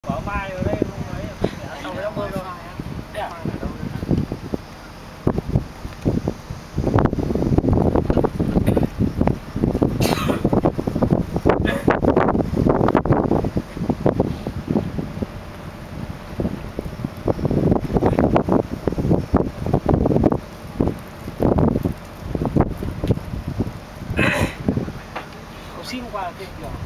Có mai ở đây không ấy, sau đó bơi rồi. Xin qua kênh kiểu